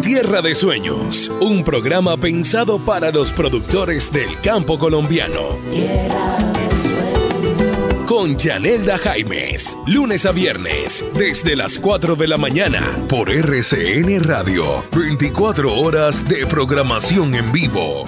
Tierra de Sueños, un programa pensado para los productores del campo colombiano. Tierra de Sueños. Con Yanelda Jaimes, lunes a viernes, desde las 4 de la mañana, por RCN Radio, 24 horas de programación en vivo.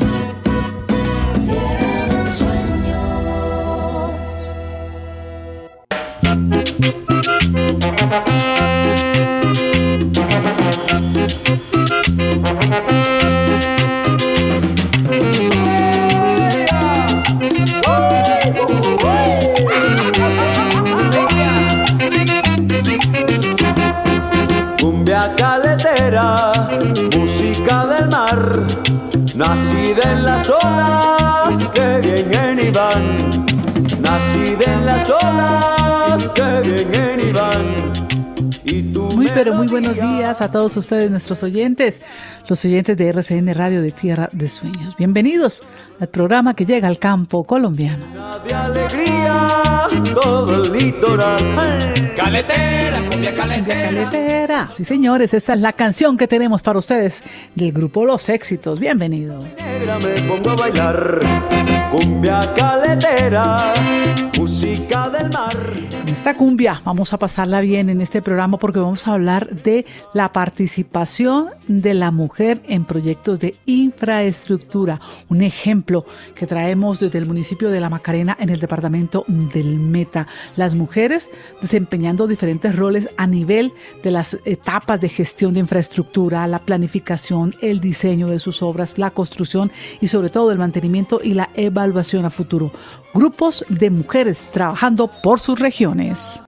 Cumbia caletera, música del mar, nacida en las olas que vienen y van, nacida en las olas que vienen y van. Pero muy buenos días a todos ustedes, nuestros oyentes, los oyentes de RCN Radio de Tierra de Sueños. Bienvenidos al programa que llega al campo colombiano. De alegría, todo el litoral. Caletera, cumbia caletera. Cumbia caletera. Sí, señores, esta es la canción que tenemos para ustedes del grupo Los Éxitos. Bienvenidos. Negra me pongo a bailar, cumbia caletera, música del mar. En esta cumbia vamos a pasarla bien en este programa porque vamos a hablar de la participación de la mujer en proyectos de infraestructura. Un ejemplo que traemos desde el municipio de La Macarena en el departamento del Meta. Las mujeres desempeñando diferentes roles a nivel de las etapas de gestión de infraestructura, la planificación, el diseño de sus obras, la construcción y sobre todo el mantenimiento y la evaluación a futuro. Grupos de mujeres trabajando por sus regiones.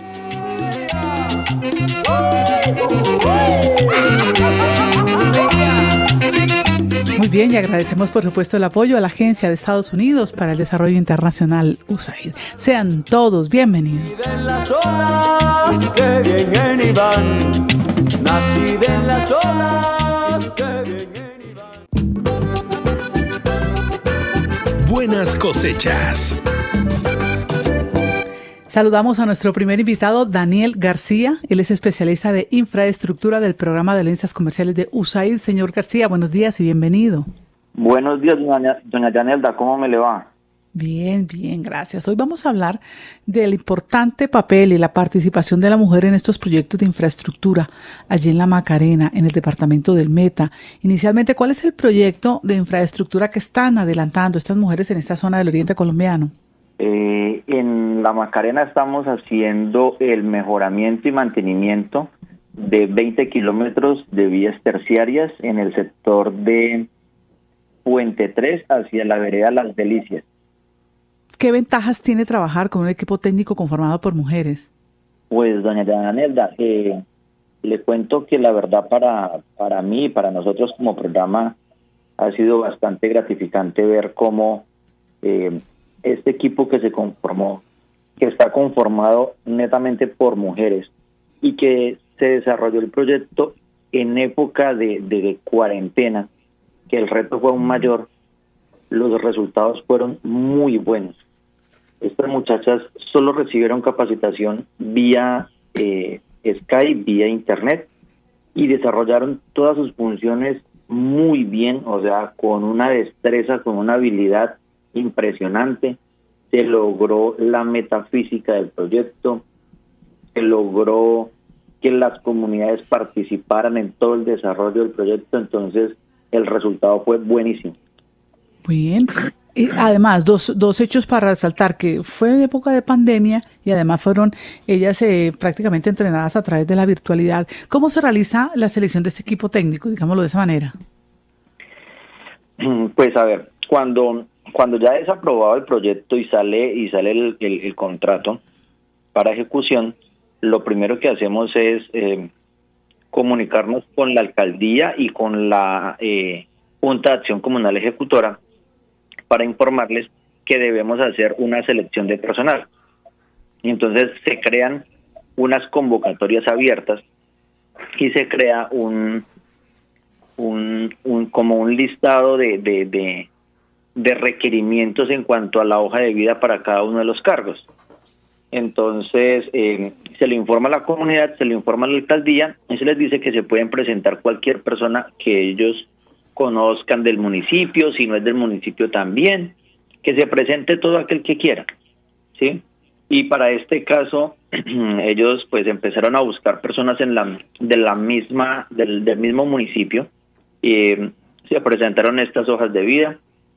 Muy bien, y agradecemos por supuesto el apoyo a la Agencia de Estados Unidos para el Desarrollo Internacional, USAID. Sean todos bienvenidos. Nacida en las olas que vienen y van, nacida en las olas que vienen y van. Buenas cosechas. Saludamos a nuestro primer invitado, Daniel García. Él es especialista de infraestructura del programa de alianzas comerciales de USAID. Señor García, buenos días y bienvenido. Buenos días, doña Yanelda, ¿cómo me le va? Bien, bien, gracias. Hoy vamos a hablar del importante papel y la participación de la mujer en estos proyectos de infraestructura allí en La Macarena, en el departamento del Meta. Inicialmente, ¿cuál es el proyecto de infraestructura que están adelantando estas mujeres en esta zona del oriente colombiano? En La Macarena estamos haciendo el mejoramiento y mantenimiento de 20 kilómetros de vías terciarias en el sector de Puente 3 hacia la vereda Las Delicias. ¿Qué ventajas tiene trabajar con un equipo técnico conformado por mujeres? Pues, doña Yanelda, le cuento que la verdad para mí y para nosotros como programa ha sido bastante gratificante ver cómo este equipo que se conformó, que está conformado netamente por mujeres y que se desarrolló el proyecto en época de cuarentena, que el reto fue aún mayor, los resultados fueron muy buenos. Estas muchachas solo recibieron capacitación vía Skype, vía Internet, y desarrollaron todas sus funciones muy bien, o sea, con una destreza, con una habilidad impresionante. Se logró la metafísica del proyecto, se logró que las comunidades participaran en todo el desarrollo del proyecto, entonces el resultado fue buenísimo. Muy bien. Y además, dos hechos para resaltar, que fue en época de pandemia y además fueron ellas prácticamente entrenadas a través de la virtualidad. ¿Cómo se realiza la selección de este equipo técnico, digámoslo de esa manera? Pues a ver, cuando ya es aprobado el proyecto y sale el contrato para ejecución, lo primero que hacemos es comunicarnos con la alcaldía y con la Junta de Acción Comunal Ejecutora para informarles que debemos hacer una selección de personal. Y entonces se crean unas convocatorias abiertas y se crea como un listado de requerimientos en cuanto a la hoja de vida para cada uno de los cargos. Entonces, se le informa a la comunidad, se le informa a la alcaldía y se les dice que se pueden presentar cualquier persona que ellos conozcan del municipio, si no es del municipio también, que se presente todo aquel que quiera, ¿sí? Y para este caso, ellos pues empezaron a buscar personas del mismo municipio, se presentaron estas hojas de vida,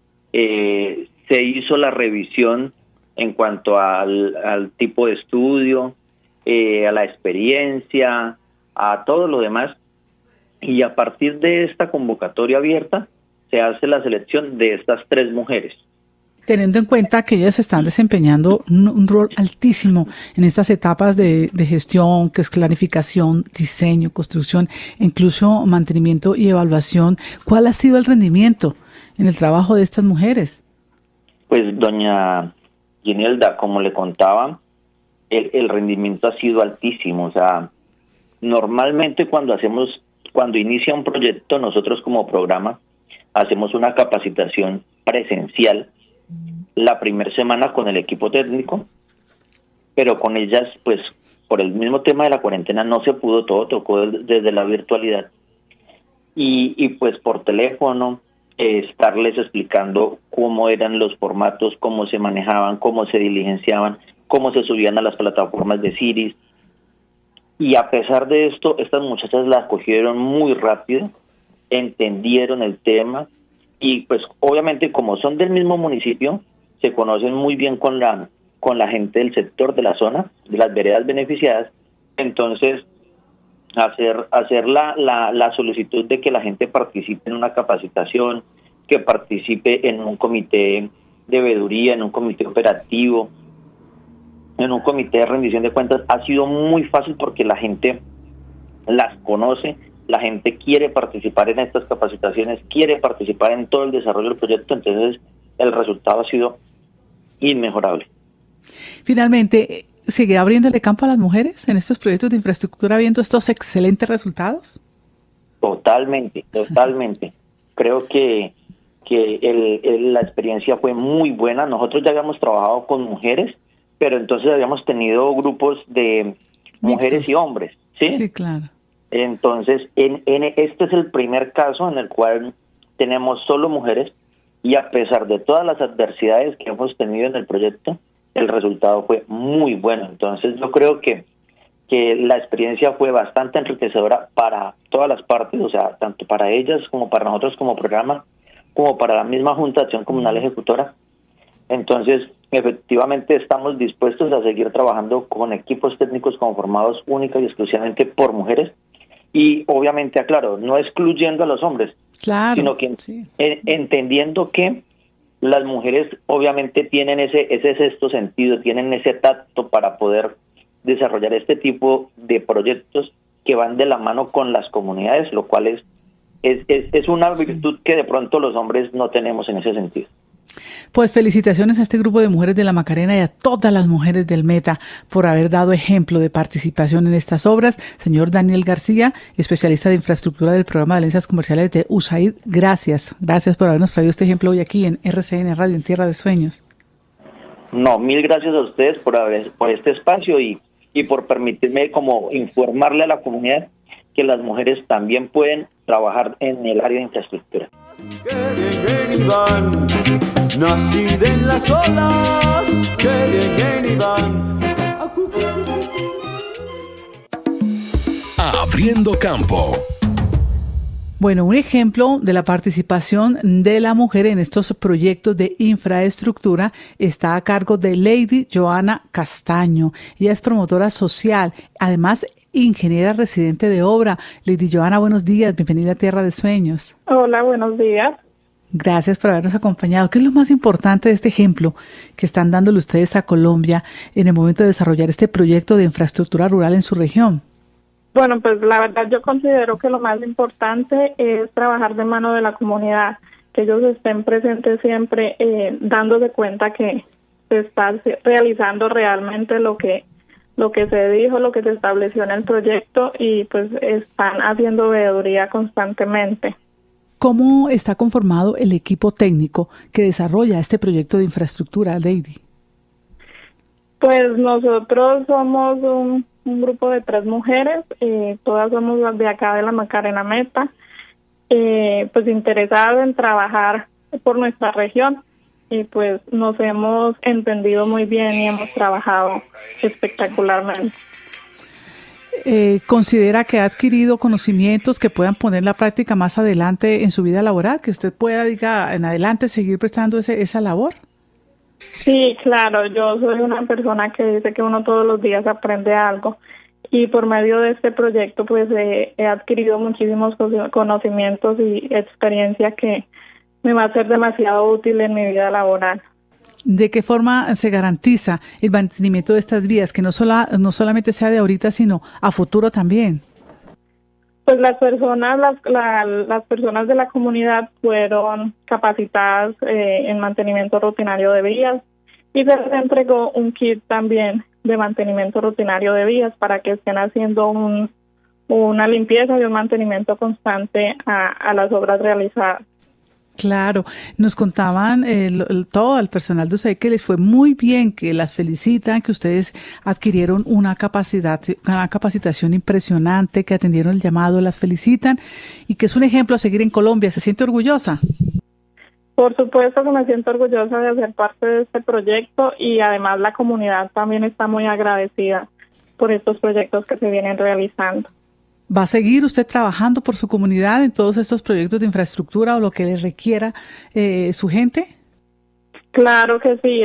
se hizo la revisión en cuanto al tipo de estudio, a la experiencia, a todo lo demás, y a partir de esta convocatoria abierta se hace la selección de estas 3 mujeres. Teniendo en cuenta que ellas están desempeñando un rol altísimo en estas etapas de gestión, que es clarificación, diseño, construcción, incluso mantenimiento y evaluación, ¿cuál ha sido el rendimiento en el trabajo de estas mujeres? Pues, doña Ginelda, como le contaba, el rendimiento ha sido altísimo. O sea, normalmente cuando inicia un proyecto, nosotros como programa hacemos una capacitación presencial la primera semana con el equipo técnico, pero con ellas, pues, por el mismo tema de la cuarentena no se pudo todo, tocó desde la virtualidad. Y pues por teléfono, estarles explicando cómo eran los formatos, cómo se manejaban, cómo se diligenciaban, cómo se subían a las plataformas de Siris. Y a pesar de esto, estas muchachas la cogieron muy rápido, entendieron el tema y pues obviamente como son del mismo municipio, se conocen muy bien con la gente del sector de la zona, de las veredas beneficiadas. Entonces, hacer la solicitud de que la gente participe en una capacitación, que participe en un comité de veeduría, en un comité operativo, en un comité de rendición de cuentas, ha sido muy fácil porque la gente las conoce, la gente quiere participar en estas capacitaciones, quiere participar en todo el desarrollo del proyecto, entonces el resultado ha sido inmejorable. Finalmente, ¿sigue abriéndole campo a las mujeres en estos proyectos de infraestructura viendo estos excelentes resultados? Totalmente. Creo que la experiencia fue muy buena. Nosotros ya habíamos trabajado con mujeres, pero entonces habíamos tenido grupos de mujeres Mixtos. Y hombres, ¿sí? Sí, claro. Entonces, este es el primer caso en el cual tenemos solo mujeres y a pesar de todas las adversidades que hemos tenido en el proyecto, el resultado fue muy bueno. Entonces, yo creo que la experiencia fue bastante enriquecedora para todas las partes, o sea, tanto para ellas como para nosotros como programa, como para la misma Junta de Acción Comunal Ejecutora. Entonces, efectivamente estamos dispuestos a seguir trabajando con equipos técnicos conformados única y exclusivamente por mujeres y obviamente, aclaro, no excluyendo a los hombres, claro, sino que sí. Entendiendo que las mujeres obviamente tienen ese sexto sentido, tienen ese tacto para poder desarrollar este tipo de proyectos que van de la mano con las comunidades, lo cual es una virtud que de pronto los hombres no tenemos en ese sentido. Pues felicitaciones a este grupo de mujeres de la Macarena y a todas las mujeres del Meta por haber dado ejemplo de participación en estas obras. Señor Daniel García, especialista de infraestructura del programa de alianzas comerciales de USAID, gracias por habernos traído este ejemplo hoy aquí en RCN Radio, en Tierra de Sueños. No, mil gracias a ustedes por este espacio y por permitirme como informarle a la comunidad que las mujeres también pueden trabajar en el área de infraestructura. Que bien Iván, nacida en las olas, que bien Iván. Abriendo campo. Bueno, un ejemplo de la participación de la mujer en estos proyectos de infraestructura está a cargo de Lady Joana Castaño. Ella es promotora social, además ingeniera residente de obra. Lady Joana, buenos días, bienvenida a Tierra de Sueños. Hola, buenos días. Gracias por habernos acompañado. ¿Qué es lo más importante de este ejemplo que están dándole ustedes a Colombia en el momento de desarrollar este proyecto de infraestructura rural en su región? Bueno, pues la verdad yo considero que lo más importante es trabajar de mano de la comunidad, que ellos estén presentes siempre, dándose cuenta que se está realizando realmente lo que se dijo, lo que se estableció en el proyecto y pues están haciendo veeduría constantemente. ¿Cómo está conformado el equipo técnico que desarrolla este proyecto de infraestructura, Lady? Pues nosotros somos un grupo de 3 mujeres, todas somos de acá de la Macarena Meta, pues interesadas en trabajar por nuestra región, y pues nos hemos entendido muy bien y hemos trabajado espectacularmente. ¿Considera que ha adquirido conocimientos que puedan poner en la práctica más adelante en su vida laboral, que usted pueda, diga, en adelante seguir prestando esa labor? Sí, claro, yo soy una persona que dice que uno todos los días aprende algo, y por medio de este proyecto pues he adquirido muchísimos conocimientos y experiencia que me va a ser demasiado útil en mi vida laboral. ¿De qué forma se garantiza el mantenimiento de estas vías, que no solamente sea de ahorita, sino a futuro también? Pues las personas de la comunidad fueron capacitadas en mantenimiento rutinario de vías, y se les entregó un kit también de mantenimiento rutinario de vías para que estén haciendo una limpieza y un mantenimiento constante a las obras realizadas. Claro, nos contaban todo el personal de USAID que les fue muy bien, que las felicitan, que ustedes adquirieron una capacitación impresionante, que atendieron el llamado, las felicitan y que es un ejemplo a seguir en Colombia. ¿Se siente orgullosa? Por supuesto que me siento orgullosa de ser parte de este proyecto, y además la comunidad también está muy agradecida por estos proyectos que se vienen realizando. ¿Va a seguir usted trabajando por su comunidad en todos estos proyectos de infraestructura o lo que le requiera su gente? Claro que sí,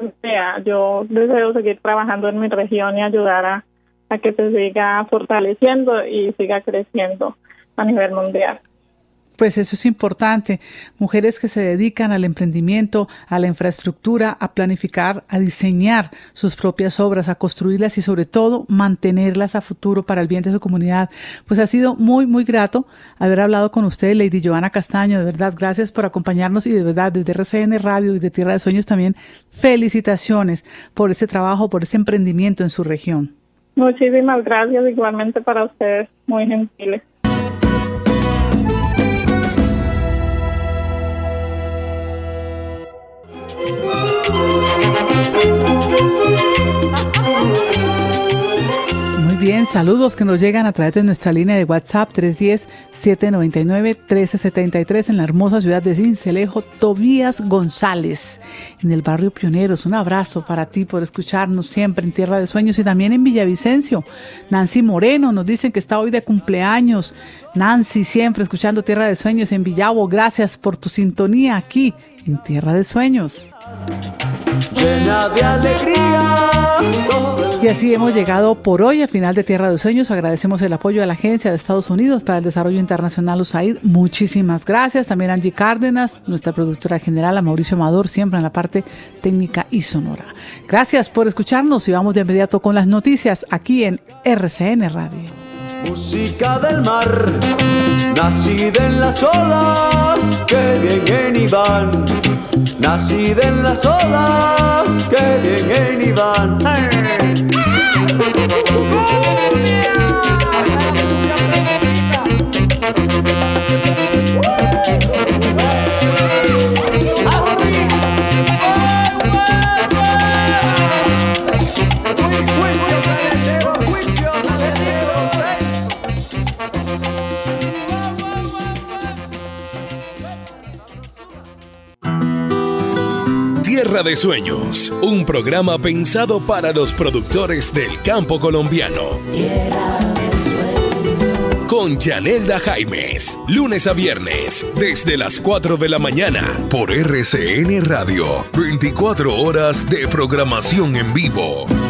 yo deseo seguir trabajando en mi región y ayudar a que se siga fortaleciendo y siga creciendo a nivel mundial. Pues eso es importante. Mujeres que se dedican al emprendimiento, a la infraestructura, a planificar, a diseñar sus propias obras, a construirlas y sobre todo mantenerlas a futuro para el bien de su comunidad. Pues ha sido muy, muy grato haber hablado con usted, Lady Johanna Castaño. De verdad, gracias por acompañarnos y de verdad desde RCN Radio y de Tierra de Sueños también felicitaciones por ese trabajo, por ese emprendimiento en su región. Muchísimas gracias, igualmente para ustedes, muy gentiles. Muy bien, saludos que nos llegan a través de nuestra línea de WhatsApp 310-799-1373 en la hermosa ciudad de Sincelejo. Tobías González, en el barrio Pioneros. Un abrazo para ti por escucharnos siempre en Tierra de Sueños y también en Villavicencio. Nancy Moreno nos dicen que está hoy de cumpleaños. Nancy, siempre escuchando Tierra de Sueños en Villavo. Gracias por tu sintonía aquí en Tierra de Sueños. Llena de alegría. Y así hemos llegado por hoy al final de Tierra de Sueños. Agradecemos el apoyo de la Agencia de Estados Unidos para el Desarrollo Internacional USAID. Muchísimas gracias. También a Angie Cárdenas, nuestra productora general, a Mauricio Amador, siempre en la parte técnica y sonora. Gracias por escucharnos y vamos de inmediato con las noticias aquí en RCN Radio. Música del mar, nacida en las olas que vienen y van. Nacida en las olas que vienen y van. Tierra de Sueños, un programa pensado para los productores del campo colombiano. Tierra de Sueños. Con Yanelda Jaimes, lunes a viernes, desde las 4 de la mañana, por RCN Radio. 24 horas de programación en vivo.